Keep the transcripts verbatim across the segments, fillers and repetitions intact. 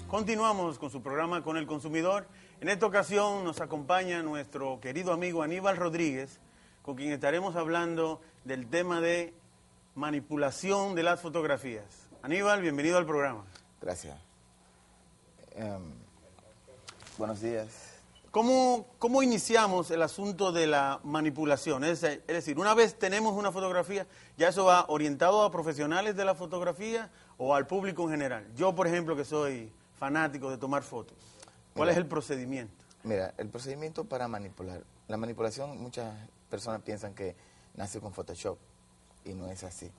Continuamos con su programa Con el Consumidor. En esta ocasión nos acompaña nuestro querido amigo Aníbal Rodríguez, con quien estaremos hablando del tema de manipulación de las fotografías. Aníbal, bienvenido al programa. Gracias. Um, buenos días. ¿Cómo, ¿Cómo iniciamos el asunto de la manipulación? Es, es decir, una vez tenemos una fotografía, ¿ya eso va orientado a profesionales de la fotografía o al público en general? Yo, por ejemplo, que soy fanático de tomar fotos, ¿cuál Mira, es el procedimiento? Mira, el procedimiento para manipular. La manipulación, muchas personas piensan que nace con Photoshop y no es así.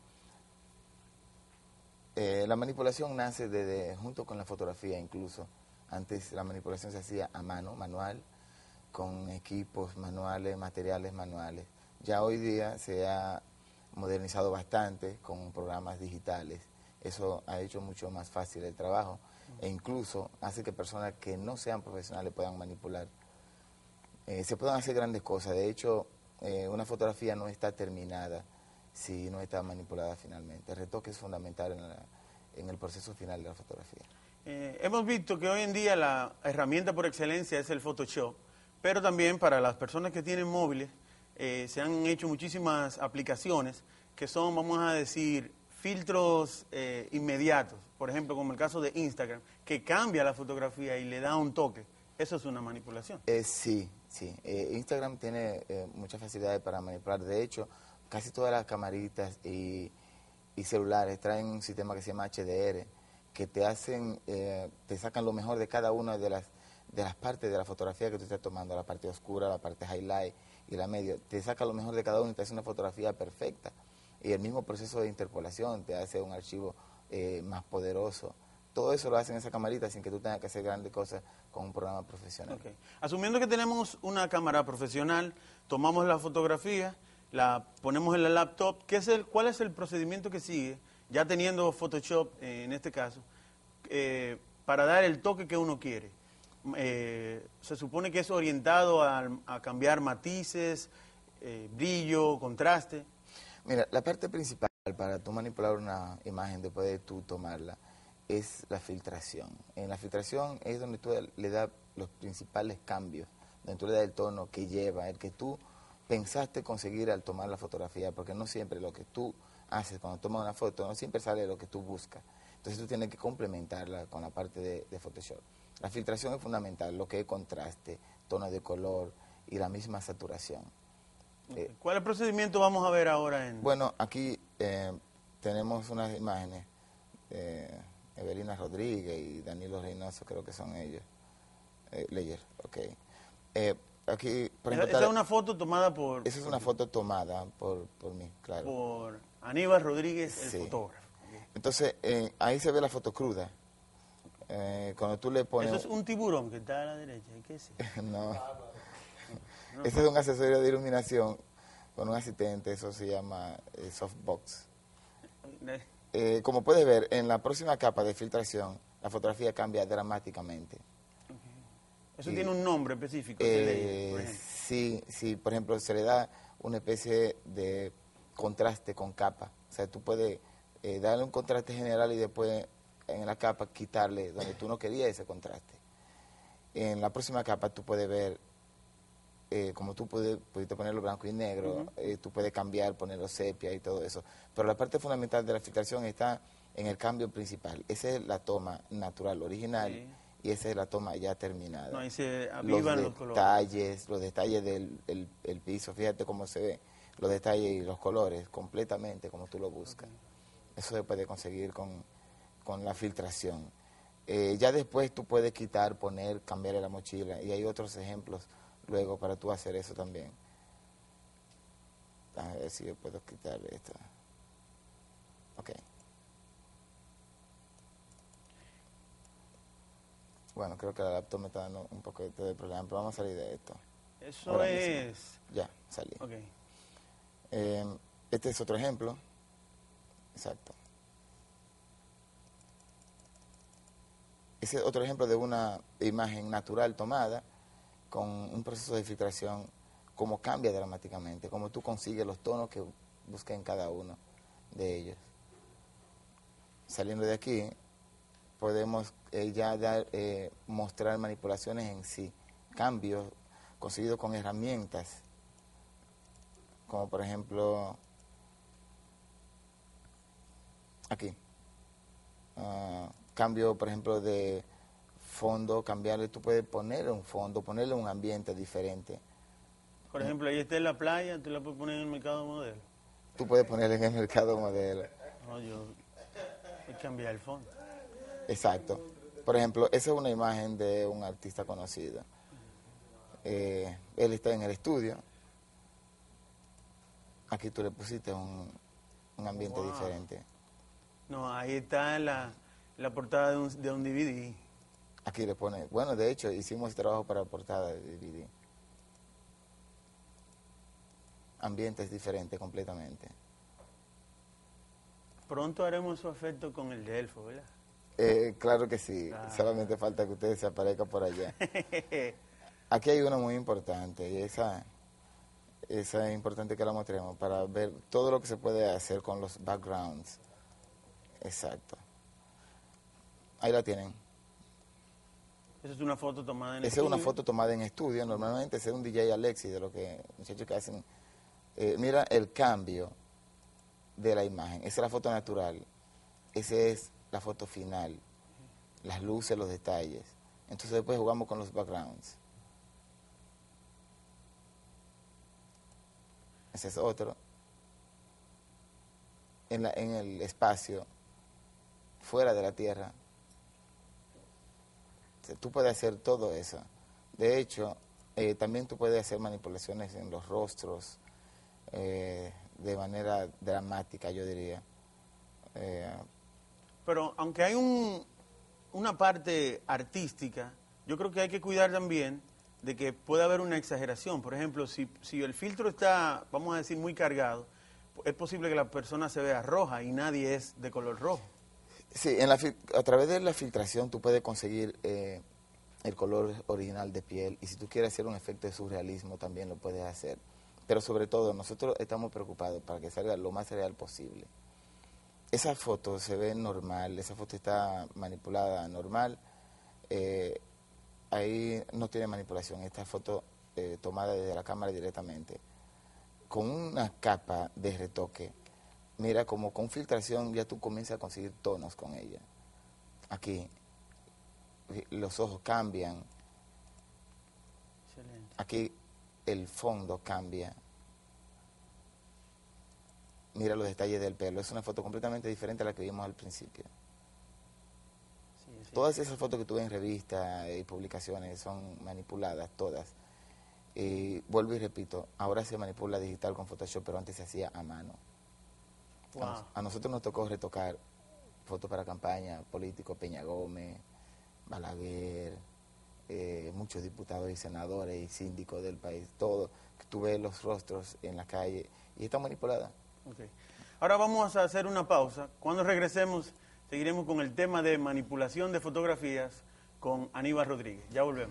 Eh, la manipulación nace desde, junto con la fotografía incluso. Antes la manipulación se hacía a mano, manual, con equipos manuales, materiales manuales. Ya hoy día se ha modernizado bastante con programas digitales. Eso ha hecho mucho más fácil el trabajo e incluso hace que personas que no sean profesionales puedan manipular. Eh, se pueden hacer grandes cosas. De hecho, eh, una fotografía no está terminada si no está manipulada finalmente. El retoque es fundamental en, la, en el proceso final de la fotografía. Eh, hemos visto que hoy en día la herramienta por excelencia es el Photoshop, pero también para las personas que tienen móviles eh, se han hecho muchísimas aplicaciones que son, vamos a decir, filtros eh, inmediatos. Por ejemplo, como el caso de Instagram, que cambia la fotografía y le da un toque. Eso es una manipulación. Eh, sí, sí. Eh, Instagram tiene eh, muchas facilidades para manipular. De hecho, casi todas las camaritas y, y celulares traen un sistema que se llama H D R, que te hacen, eh, te sacan lo mejor de cada una de las, de las partes de la fotografía que tú estás tomando, la parte oscura, la parte highlight y la medio. Te saca lo mejor de cada una y te hace una fotografía perfecta. Y el mismo proceso de interpolación te hace un archivo eh, más poderoso. Todo eso lo hacen en esa camarita sin que tú tengas que hacer grandes cosas con un programa profesional. Okay. Asumiendo que tenemos una cámara profesional, tomamos la fotografía, la ponemos en la laptop, ¿qué es el, ¿cuál es el procedimiento que sigue, ya teniendo Photoshop eh, en este caso, eh, para dar el toque que uno quiere? Eh, se supone que es orientado a, a cambiar matices, eh, brillo, contraste. Mira, la parte principal para tú manipular una imagen después de tú tomarla es la filtración. En la filtración es donde tú le das los principales cambios, donde tú le das el tono que lleva, el que tú pensaste conseguir al tomar la fotografía, porque no siempre lo que tú haces cuando tomas una foto, no siempre sale lo que tú buscas. Entonces tú tienes que complementarla con la parte de, de Photoshop. La filtración es fundamental, lo que es contraste, tono de color y la misma saturación. Okay. Eh, ¿Cuál es el procedimiento vamos a ver ahora? En... Bueno, aquí eh, tenemos unas imágenes de Evelina Rodríguez y Danilo Reynoso, creo que son ellos. Eh, Leyer, ok. Eh, aquí, por ejemplo, esa es una foto tomada por... Esa es una foto tomada por, por mí, claro. Por Aníbal Rodríguez, el sí. fotógrafo. Okay. Entonces, eh, ahí se ve la foto cruda. Eh, cuando tú le pones... Eso es un tiburón que está a la derecha, ¿qué es eso? no. no. Ese es un accesorio de iluminación con un asistente, eso se llama eh, softbox. Eh, como puedes ver, en la próxima capa de filtración, la fotografía cambia dramáticamente. Okay. ¿Eso y, tiene un nombre específico? Eh, por sí, sí, por ejemplo, se le da una especie de contraste con capa. O sea, tú puedes eh, darle un contraste general y después en la capa quitarle donde tú no querías ese contraste. En la próxima capa tú puedes ver, eh, como tú puedes, pudiste ponerlo blanco y negro, uh-huh. eh, tú puedes cambiar, ponerlo sepia y todo eso. Pero la parte fundamental de la filtración está en el cambio principal. Esa es la toma natural, original, sí. y esa es la toma ya terminada. No, ahí se avivan los, los detalles, los detalles del el, el piso, fíjate cómo se ve, los detalles y los colores, completamente como tú lo buscas. Okay. Eso se puede conseguir con, con la filtración. Eh, ya después tú puedes quitar, poner, cambiarle la mochila, y hay otros ejemplos luego para tú hacer eso también. A ver si yo puedo quitar esto. Ok. Bueno, creo que la laptop me está dando un poco de problema, pero vamos a salir de esto. Eso Ahora es... Mismo. Ya, salí. Okay. Eh, este es otro ejemplo. Exacto. Ese es otro ejemplo de una imagen natural tomada con un proceso de filtración, cómo cambia dramáticamente, cómo tú consigues los tonos que buscas en cada uno de ellos. Saliendo de aquí, podemos eh, ya dar, eh, mostrar manipulaciones en sí, cambios conseguidos con herramientas, como por ejemplo, aquí, uh, cambio por ejemplo de fondo, cambiarle, tú puedes ponerle un fondo, ponerle un ambiente diferente. Por ejemplo, ahí está en la playa, tú la puedes poner en el mercado modelo. Tú puedes ponerle en el mercado modelo. No, yo voy a cambiar el fondo. Exacto. Por ejemplo, esa es una imagen de un artista conocido. Eh, él está en el estudio. Aquí tú le pusiste un, un ambiente Wow. diferente. No, ahí está la, la portada de un, de un D V D. Aquí le pone, bueno, de hecho, hicimos trabajo para portada de D V D. Ambientes diferentes completamente. Pronto haremos su efecto con el Delfo, ¿verdad? Eh, claro que sí, Ah. solamente falta que ustedes se aparezcan por allá. Aquí hay una muy importante, y esa, esa es importante que la mostremos para ver todo lo que se puede hacer con los backgrounds. Exacto. Ahí la tienen. Esa es una foto tomada en Esa es estudio. una foto tomada en estudio, normalmente ese es un D J Alexi, de lo que muchachos que hacen. Eh, mira el cambio de la imagen, esa es la foto natural, esa es la foto final, las luces, los detalles. Entonces después jugamos con los backgrounds. Ese es otro. En, la, en el espacio, fuera de la Tierra, tú puedes hacer todo eso. De hecho, eh, también tú puedes hacer manipulaciones en los rostros eh, de manera dramática, yo diría. Eh, Pero aunque hay un, una parte artística, yo creo que hay que cuidar también de que puede haber una exageración. Por ejemplo, si, si el filtro está, vamos a decir, muy cargado, es posible que la persona se vea roja y nadie es de color rojo. sí, en la, a través de la filtración tú puedes conseguir eh, el color original de piel, y si tú quieres hacer un efecto de surrealismo también lo puedes hacer. Pero sobre todo nosotros estamos preocupados para que salga lo más real posible. Esa foto se ve normal, esa foto está manipulada normal, eh, ahí no tiene manipulación, esta foto eh, tomada desde la cámara directamente, con una capa de retoque. Mira, como con filtración ya tú comienzas a conseguir tonos con ella. Aquí los ojos cambian, Excelente. aquí el fondo cambia. Mira los detalles del pelo, es una foto completamente diferente a la que vimos al principio. Sí, sí. Todas esas fotos que tú ves en revistas y publicaciones son manipuladas, todas. Y vuelvo y repito, ahora se manipula digital con Photoshop, pero antes se hacía a mano. Wow. A, nos, a nosotros nos tocó retocar fotos para campaña, políticos, Peña Gómez, Balaguer, eh, muchos diputados y senadores y síndicos del país, todo. Tú ves los rostros en la calle y está manipulada. Okay. Ahora vamos a hacer una pausa. Cuando regresemos, seguiremos con el tema de manipulación de fotografías con Aníbal Rodríguez. Ya volvemos.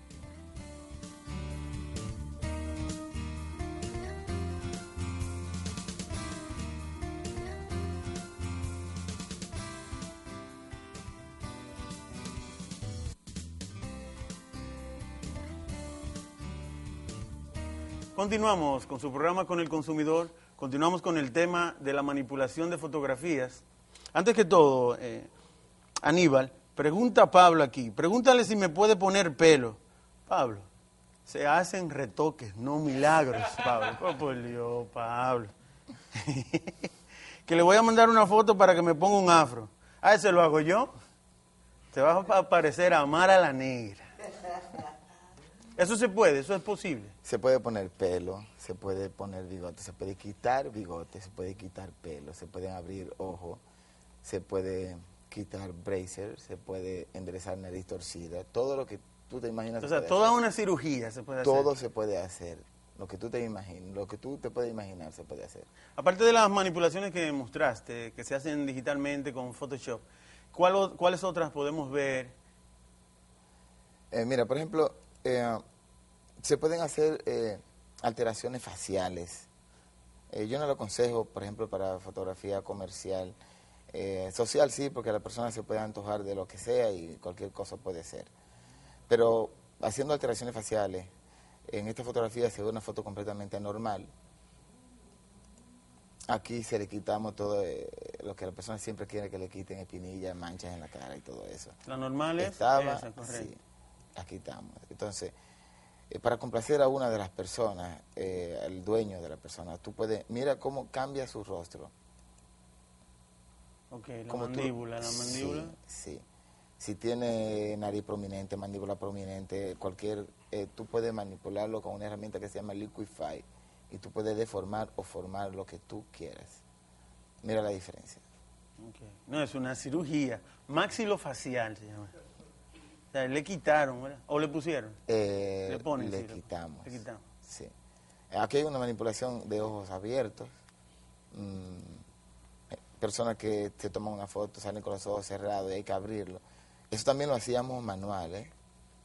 Continuamos con su programa Con el Consumidor. Continuamos con el tema de la manipulación de fotografías. Antes que todo, eh, Aníbal, pregunta a Pablo aquí. Pregúntale si me puede poner pelo. Pablo, se hacen retoques, no milagros, Pablo. Oh, por Dios, Pablo. Que le voy a mandar una foto para que me ponga un afro. Ah, ¿ese lo hago yo? Te vas a parecer a Amar a la Negra. Eso se puede, eso es posible. Se puede poner pelo, se puede poner bigote, se puede quitar bigote, se puede quitar pelo, se pueden abrir ojos, se puede quitar bracer, se puede enderezar nariz torcida, todo lo que tú te imaginas. O se sea, puede toda hacer. una cirugía se puede hacer. Todo se puede hacer, lo que tú te imagines, lo que tú te puedes imaginar se puede hacer. Aparte de las manipulaciones que mostraste, que se hacen digitalmente con Photoshop, ¿cuál o- ¿cuáles otras podemos ver? Eh, mira, por ejemplo, eh, se pueden hacer eh, alteraciones faciales. Eh, yo no lo aconsejo, por ejemplo, para fotografía comercial. Eh, social sí, porque la persona se puede antojar de lo que sea y cualquier cosa puede ser. Pero haciendo alteraciones faciales, en esta fotografía se ve una foto completamente normal. Aquí se le quitamos todo eh, lo que la persona siempre quiere que le quiten, espinillas, manchas en la cara y todo eso. La normal es Estaba, esa, correcto. sí, aquí estamos. Entonces, eh, para complacer a una de las personas, eh, al dueño de la persona, tú puedes, mira cómo cambia su rostro. Ok, la Como tú- mandíbula, la mandíbula. Sí, sí. Si tiene nariz prominente, mandíbula prominente, cualquier, eh, tú puedes manipularlo con una herramienta que se llama Liquify y tú puedes deformar o formar lo que tú quieras. Mira la diferencia. Okay. No, es una cirugía. Maxilofacial se llama. O sea, le quitaron, ¿verdad? ¿O le pusieron? Eh, Le ponen, le sí, le- quitamos. le quitamos. Sí. Aquí hay una manipulación de ojos abiertos. Mm, eh, personas que se toman una foto, salen con los ojos cerrados y hay que abrirlo. Eso también lo hacíamos manual, ¿eh?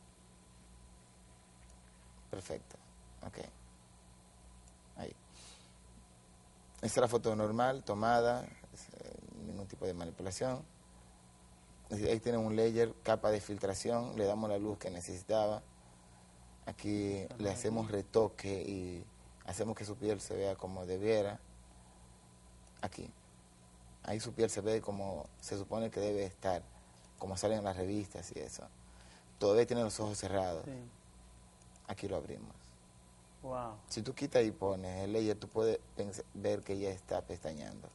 Perfecto. Ok. Ahí. Esta es la foto normal, tomada, eh, ningún tipo de manipulación. Ahí tiene un layer, capa de filtración, le damos la luz que necesitaba. Aquí le hacemos retoque y hacemos que su piel se vea como debiera. Aquí. Ahí su piel se ve como se supone que debe estar, como salen en las revistas y eso. Todavía tiene los ojos cerrados. Sí. Aquí lo abrimos. Wow. Si tú quitas y pones el layer, tú puedes pens- ver que ya está pestañeando.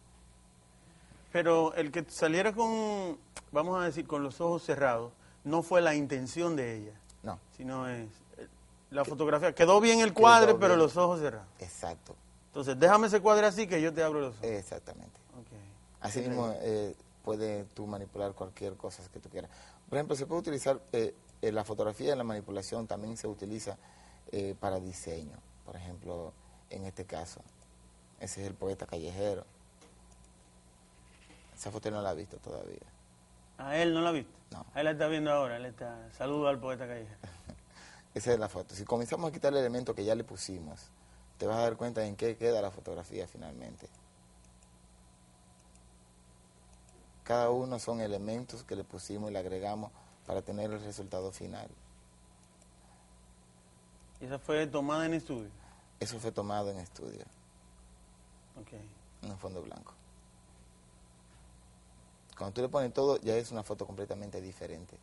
Pero el que saliera con, vamos a decir, con los ojos cerrados, no fue la intención de ella, No, sino es eh, la fotografía. Quedó bien el cuadre, Quedó pero bien. los ojos cerrados. exacto, Entonces, déjame ese cuadre así que yo te abro los ojos. exactamente. Okay. Así Sí, mismo eh, puedes tú manipular cualquier cosa que tú quieras. Por ejemplo, se puede utilizar, eh, eh, la fotografía en la manipulación también se utiliza eh, para diseño. Por ejemplo, en este caso, ese es el poeta callejero. Esa foto él no la ha visto todavía. ¿A él no la viste? No. A él la está viendo ahora. Él está. Saludo al poeta callejero. Esa es la foto. Si comenzamos a quitar el elemento que ya le pusimos, te vas a dar cuenta en qué queda la fotografía finalmente. Cada uno son elementos que le pusimos y le agregamos para tener el resultado final. Y esa fue tomada en estudio. Eso fue tomado en estudio, Ok. en un fondo blanco. Cuando tú le pones todo, ya es una foto completamente diferente.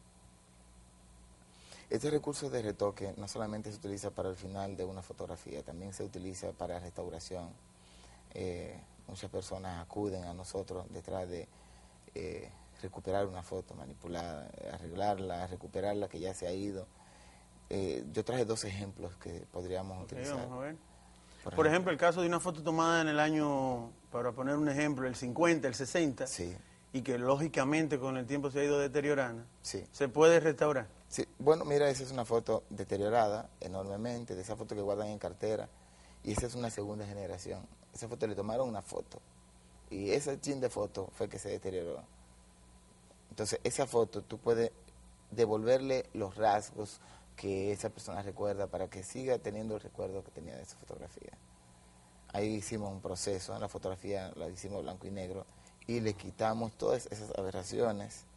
Este recurso de retoque no solamente se utiliza para el final de una fotografía, también se utiliza para restauración. Eh, muchas personas acuden a nosotros detrás de eh, recuperar una foto manipulada, arreglarla, recuperarla que ya se ha ido. Eh, yo traje dos ejemplos que podríamos Ok, utilizar. vamos a ver. Por, Por ejemplo, el caso de una foto tomada en el año, para poner un ejemplo, el cincuenta, el sesenta, Sí, y que lógicamente con el tiempo se ha ido deteriorando, sí. se puede restaurar. Sí, bueno, mira, esa es una foto deteriorada enormemente, de esa foto que guardan en cartera, y esa es una segunda generación. Esa foto le tomaron una foto, y ese chin de foto fue que se deterioró. Entonces, esa foto tú puedes devolverle los rasgos que esa persona recuerda para que siga teniendo el recuerdo que tenía de esa fotografía. Ahí hicimos un proceso, en la fotografía la hicimos blanco y negro, y le quitamos todas esas aberraciones.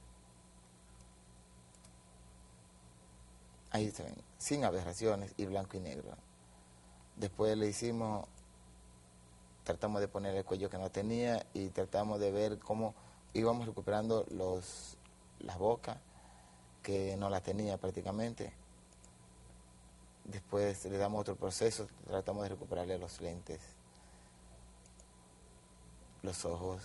Ahí se ven, sin aberraciones y blanco y negro. Después le hicimos, tratamos de poner el cuello que no tenía y tratamos de ver cómo íbamos recuperando los las bocas, que no las tenía prácticamente. Después le damos otro proceso, tratamos de recuperarle los lentes, los ojos,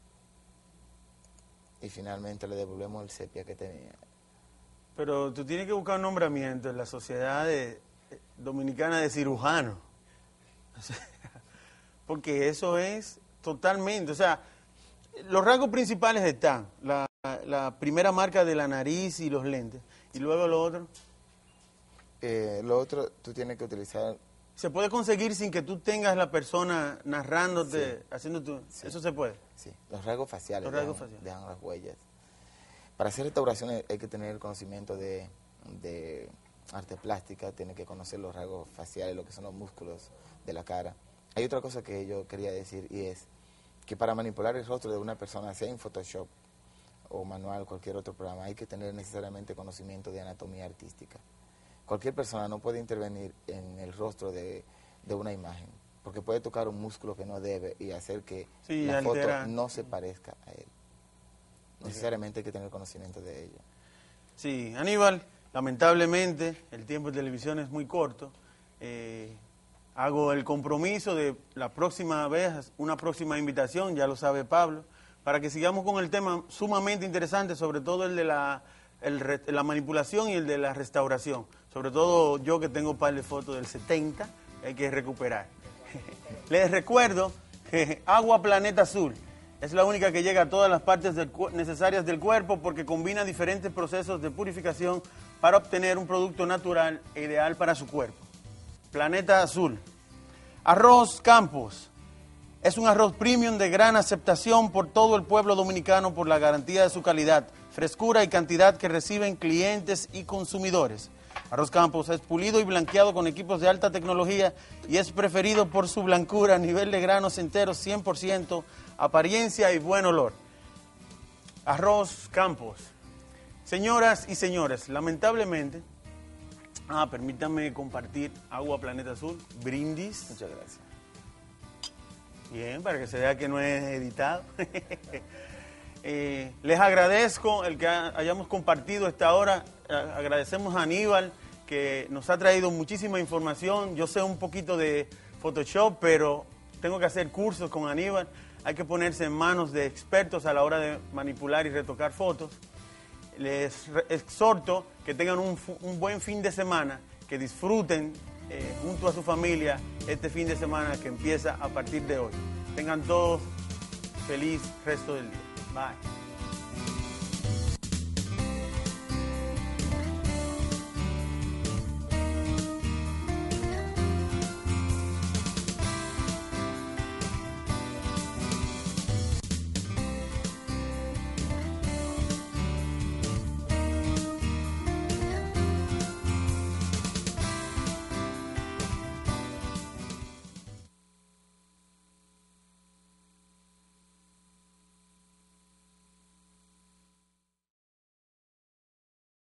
y finalmente le devolvemos el sepia que tenía. Pero tú tienes que buscar un nombramiento en la sociedad de- eh, dominicana de cirujano. O sea, porque eso es totalmente, o sea, los rasgos principales están, la, la primera marca de la nariz y los lentes, y luego lo otro. Eh, lo otro, tú tienes que utilizar, Se puede conseguir sin que tú tengas la persona narrándote, Sí. haciendo tu... Sí. Eso se puede. sí, los rasgos faciales, Los rasgos dejan, faciales. dejan las huellas. Para hacer restauraciones hay que tener el conocimiento de, de arte plástica, tiene que conocer los rasgos faciales, lo que son los músculos de la cara. Hay otra cosa que yo quería decir y es que para manipular el rostro de una persona, sea en Photoshop o manual, cualquier otro programa, hay que tener necesariamente conocimiento de anatomía artística. Cualquier persona no puede intervenir en el rostro de, de una imagen, porque puede tocar un músculo que no debe y hacer que sí, la altera. foto no se parezca a él. Necesariamente hay que tener conocimiento de ello. Sí, Aníbal, lamentablemente el tiempo de televisión es muy corto. Eh, hago el compromiso de la próxima vez, una próxima invitación, ya lo sabe Pablo, para que sigamos con el tema sumamente interesante, sobre todo el de la, el, la manipulación y el de la restauración. Sobre todo yo que tengo un par de fotos del setenta, hay que recuperar. Les recuerdo que Agua Planeta Azul es la única que llega a todas las partes del necesarias del cuerpo porque combina diferentes procesos de purificación para obtener un producto natural e ideal para su cuerpo. Planeta Azul. Arroz Campos. Es un arroz premium de gran aceptación por todo el pueblo dominicano por la garantía de su calidad, frescura y cantidad que reciben clientes y consumidores. Arroz Campos es pulido y blanqueado con equipos de alta tecnología y es preferido por su blancura, nivel de granos enteros cien por ciento, apariencia y buen olor. Arroz Campos. Señoras y señores, lamentablemente, ah, permítanme compartir Agua Planeta Azul, brindis. Muchas gracias. Bien, para que se vea que no es editado. eh, les agradezco el que hayamos compartido esta hora. Agradecemos a Aníbal, que nos ha traído muchísima información. Yo sé un poquito de Photoshop, pero tengo que hacer cursos con Aníbal. Hay que ponerse en manos de expertos a la hora de manipular y retocar fotos. Les exhorto que tengan un, un buen fin de semana, que disfruten eh, junto a su familia este fin de semana que empieza a partir de hoy. Tengan todos feliz resto del día. Bye.